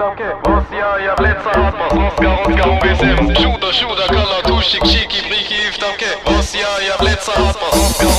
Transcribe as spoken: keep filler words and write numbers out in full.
danke. Rossia, Blitzer hat man, Oscar, Oscar, O B S M. Shooter, Shooter, Color, Tuschik, Chiki, Briki, danke. Rossia, Blitzer hat man, Oscar.